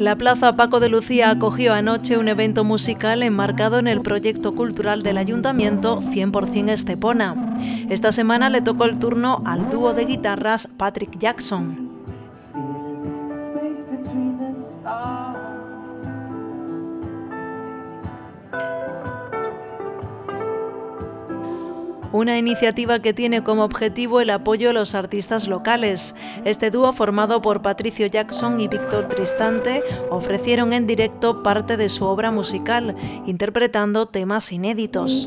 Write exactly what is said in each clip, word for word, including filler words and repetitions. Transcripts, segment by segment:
La Plaza Paco de Lucía acogió anoche un evento musical enmarcado en el proyecto cultural del Ayuntamiento cien por cien Estepona. Esta semana le tocó el turno al dúo de guitarras Patrick Jackson. Una iniciativa que tiene como objetivo el apoyo a los artistas locales. Este dúo, formado por Patricio Jackson y Víctor Tristante, ofrecieron en directo parte de su obra musical, interpretando temas inéditos.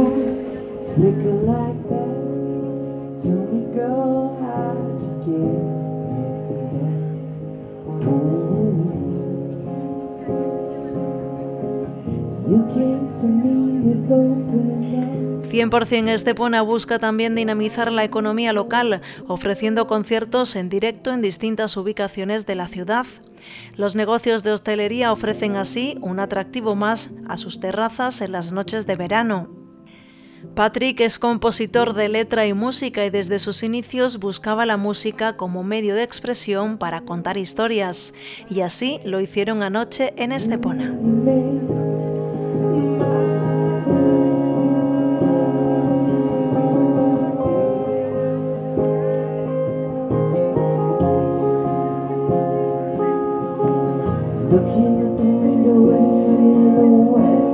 cien por cien Estepona busca también dinamizar la economía local, ofreciendo conciertos en directo en distintas ubicaciones de la ciudad. Los negocios de hostelería ofrecen así un atractivo más a sus terrazas en las noches de verano. Patrick es compositor de letra y música y desde sus inicios buscaba la música como medio de expresión para contar historias, y así lo hicieron anoche en Estepona. Looking at the window and silhouette